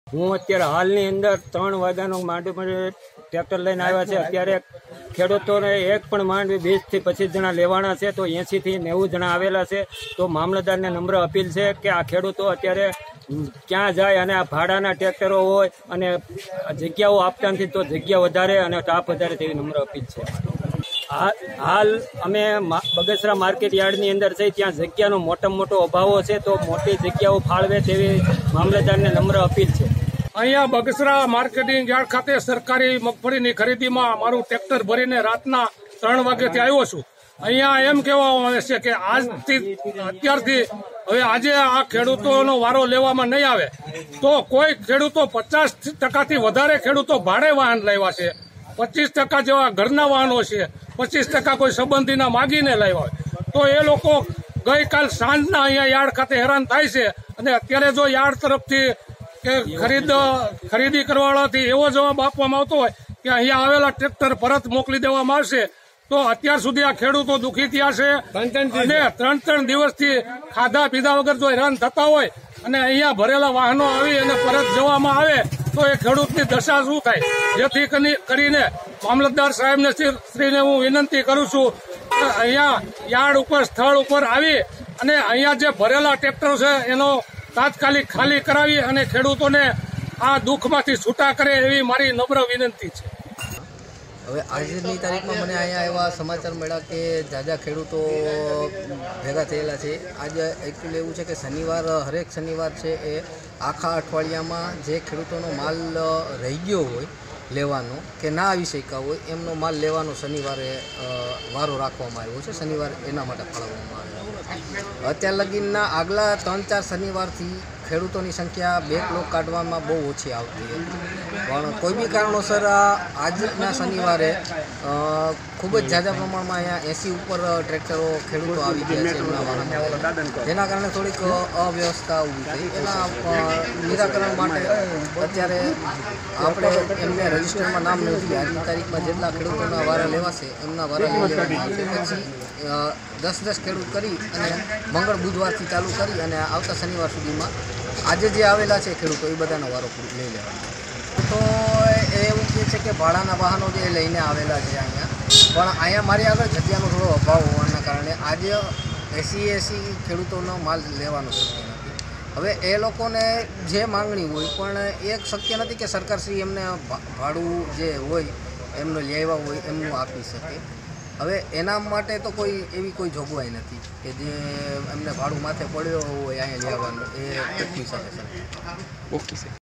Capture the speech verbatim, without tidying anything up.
હું અત્યારે હાલની અંદર ત્રણ વાગ્યાનો માંડવી ટ્રેક્ટર લઈને આવ્યા છે। અત્યારે ખેડૂતોને એક પણ માંડવી વીસ થી પચીસ જણા લેવાના છે, તો એસી થી નેવું જણા આવેલા છે। તો મામલતદારને નમ્ર અપીલ છે કે આ ખેડૂતો અત્યારે ક્યાં જાય અને આ ભાડાના ટ્રેક્ટરો હોય અને જગ્યાઓ આપતા નથી, તો જગ્યા વધારે અને તાપ વધારે તેવી નમ્ર અપીલ છે। હાલ અમે બગસરા માર્કેટ યાર્ડની અંદર છે, ત્યાં જગ્યાનો મોટામાં મોટો અભાવો છે, તો મોટી જગ્યાઓ ફાળવે તેવી મામલતદારને નમ્ર અપીલ છે। અહીંયા બગસરા માર્કેટિંગ યાર્ડ ખાતે સરકારી મગફળીની ખરીદીમાં મારું ટ્રેક્ટર ભરીને રાતના ત્રણ વાગ્યાથી આવ્યો છું। અહીંયા એમ કહેવામાં આવે છે કે આજથી અત્યારથી હવે આજે આ ખેડૂતોનો વારો લેવામાં નહીં આવે તો કોઈ ખેડૂતો પચાસ ટકાથી વધારે ખેડૂતો ભાડે વાહન લાવ્યા છે, પચીસ ટકા જેવા ઘરના વાહનો છે, પચીસ ટકા કોઈ સંબંધીના માગીને લાવ્યા હોય, તો એ લોકો ગઈકાલ સાંજના અહીંયા યાર્ડ ખાતે હેરાન થાય છે। અને અત્યારે જો યાર્ડ તરફથી કે ખરીદ ખરીદી કરવાવાળાથી એવો જવાબ આપવામાં આવતો હોય કે અહીંયા આવેલા ટ્રેક્ટર પરત મોકલી દેવામાં આવશે, તો અત્યાર સુધી આ ખેડૂતો દુઃખી થયા છે અને ત્રણ ત્રણ દિવસથી ખાધા પીધા વગર જો હેરાન થતા હોય અને અહીંયા ભરેલા વાહનો આવી અને પરત જવામાં આવે તો એ ખેડૂતની દશા શું થાય। જેથી કરીને મામલતદાર સાહેબને શ્રીને હું વિનંતી કરું છું કે અહીંયા યાર્ડ ઉપર સ્થળ ઉપર આવી અને અહીંયા જે ભરેલા ટ્રેક્ટરો છે એનો તાત્કાલિક ખાલી કરાવી અને ખેડૂતોને આ દુઃખમાંથી છૂટા કરે એવી મારી નમ્ર વિનંતી છે। હવે આજની તારીખમાં મને અહીંયા એવા સમાચાર મળ્યા કે જાજા ખેડૂતો ભેગા થયેલા છે। આજે એકચ્યુઅલી એવું છે કે શનિવાર હરેક શનિવાર છે એ આખા અઠવાડિયામાં જે ખેડૂતોનો માલ રહી ગયો હોય લેવાનો કે ના આવી શક્યા હોય એમનો માલ લેવાનો શનિવારે વારો રાખવામાં આવ્યો છે, શનિવારે એના માટે ફાળવવામાં આવ્યો છે। અત્યાર લગીનના આગલા ત્રણ ચાર શનિવારથી ખેડૂતોની સંખ્યા બે ક્લોક કાઢવામાં બહુ ઓછી આવતી હતી, પણ કોઈ બી કારણોસર આજના શનિવારે ખૂબ જ ઝાઝા પ્રમાણમાં અહીંયા એસી ઉપર ટ્રેક્ટરો ખેડૂતો આવી ગયા છે એમના વાહનો, જેના કારણે થોડીક અવ્યવસ્થા ઊભી થઈ। એના નિરાકરણ માટે અત્યારે આપણે એમને રજિસ્ટરમાં નામ નથી, આજની તારીખમાં જેટલા ખેડૂતોના વારા લેવાશે એમના વારા લઈ લેવામાં આવશે। પછી દસ દસ ખેડૂત કરી અને મંગળ બુધવારથી ચાલુ કરી અને આવતા શનિવાર સુધીમાં આજે જે આવેલા છે ખેડૂતો એ બધાનો વારો લઈ લેવાનો। તો એ એવું કહે છે કે ભાડાના વાહનો જે લઈને આવેલા છે અહીંયા, પણ અહીંયા મારી આગળ જગ્યાનો થોડો અભાવ હોવાના કારણે આજે એસી એસી ખેડૂતોનો માલ લેવાનો શક્ય નથી। હવે એ લોકોને જે માંગણી હોય પણ એક શક્ય નથી કે સરકારશ્રી એમને ભાડું જે હોય એમનો લેવા હોય એમનું આપી શકે। હવે એના માટે તો કોઈ એવી કોઈ જોગવાઈ નથી કે જે એમને ભાડું માથે પડ્યો હોય અહીંયા લેવાનું એ ચૂકવી શકે છે। Okay sir.